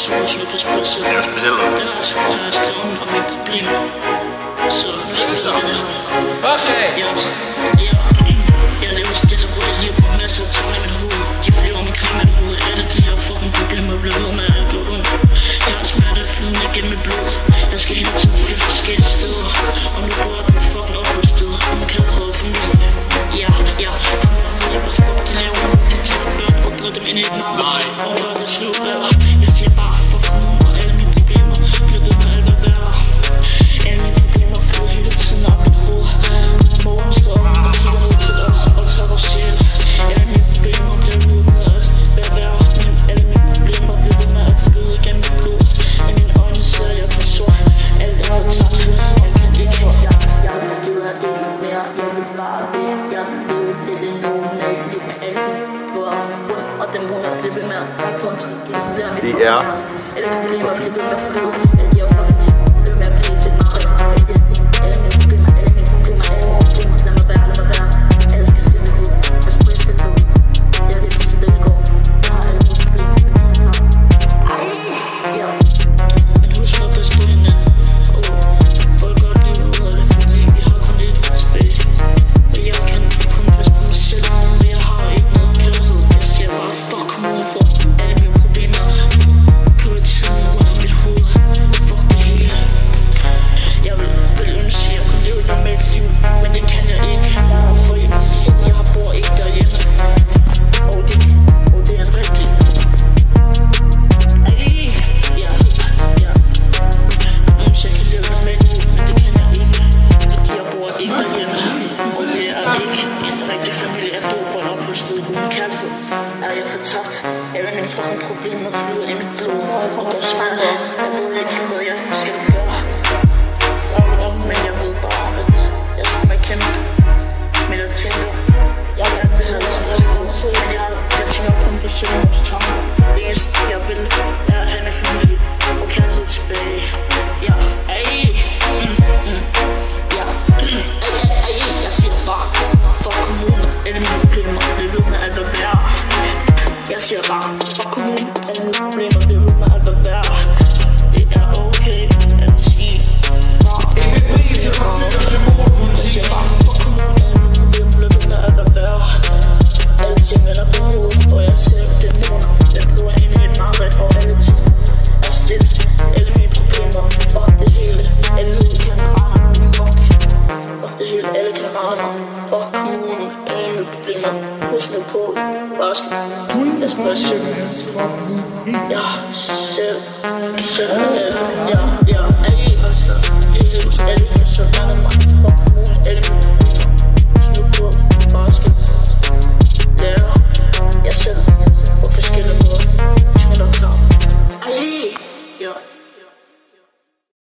så husk nu pas på dig selv. Den her så har jeg skrevet om mine problemer. Så nu skal vi den her. Okay. Jeg lever stille og roligt liv på masser af tanker i mit hoved. De flyver omkring mit hoved. Alle de her fucking problemer bliver ved med at gå rundt. Jeg har smerte flydende gennem mit blod. Jeg skal hele tiden flytte forskellige steder. Og nu bor jeg på et fucking opholdssted. Og man kan prøve for mig. Ja, jeg ved fuck de laver. De tager børn og drømmer dem ind i et mareridt. Og gør det slå værre. Jeg siger bare fuck nogen. Og alle mine problemer bliver ved med alt hvad værre. Alle mine problemer flyder hele tiden op mit hoved. Morgen står op og kigger ned til os og tager vores sjæl. Alle mine problemer bliver ved med at være værre. Men alle mine problemer bliver ved med at flyde gennem mit blod. I mine øjne ser jeg på sort. Alt er fortabt. Jeg kan ikke høre. Jeg leder ikke mere. Jeg vil bare være. Jeg lever det er normalt. Jeg vil altid få rundt. Og den rundt og blive ved med at kontragere mit problemer. Alle problemer bliver ved med at flyde. Alle de her fucking ting bliver med at blive til et mareridt. Alle de her ting. Alle mine problemer. Alle mine problemer. Alle mine problemer. Lad mig være. Lad mig være. Alle skal skrive mit hoved. Jeg skal ikke sætte det. Det er det Vincent Dalgaard. Jeg har alle mine problemer. Ja. Men husk nu at passe på hinanden. Folk godt livet ud af det, fordi vi har kun lidt tilbage. For jeg kan kun passe på mig selv. For jeg har ikke noget kærlighed. Jeg siger bare fuck kommunen for alle mine problemer. På et siden rundt om mit hoved. Fuck det hele. Jeg vil ønske at jeg kunne leve et normalt liv. Men det kan jeg ikke. For jeg bor ikke derhjemme. Og det er en rigtig. Ja. Ønske jeg kan leve et normalt liv. Men det kan jeg ikke. Fordi jeg bor ikke derhjemme. Og det er ikke en rigtig familie. Jeg bor på et opholdssted uden kærlighed. Er jeg fortabt? Alle mine fucking problemer flyder i mit blod. Og går smerte. Jeg ved ikke, hvad jeg skal gøre. Men jeg ved bare, at jeg skal være kæmpe. Men jeg tænker, jeg vil det her, hvis jeg skal. Men jeg tænker kun på søvnens tanker. Det eneste, jeg vil, er at have min familie og kærlighed tilbage. Ja, jeg siger bare, fuck kommunen, alle mine problemer, det ved med alt hvad værre. Jeg siger bare, fuck kommunen, alle mine problemer, det ved med alt hvad værre. Det er okay at sige fra. Jeg siger bare, fuck kommunen, alle mine problemer, det ved med alt hvad værre. Alle ting vender på hovedet, og jeg ser dæmoner. Jeg prøver ind i et mareridt, og alle ting er stille. Alle mine problemer, fuck det hele. Alle kan rende mig, fuck det hele. Alle kan rende mig, fuck kommunen, alle mine problemer. Husk nu på, bare skal jeg skal være selv. Ja, selv, ja.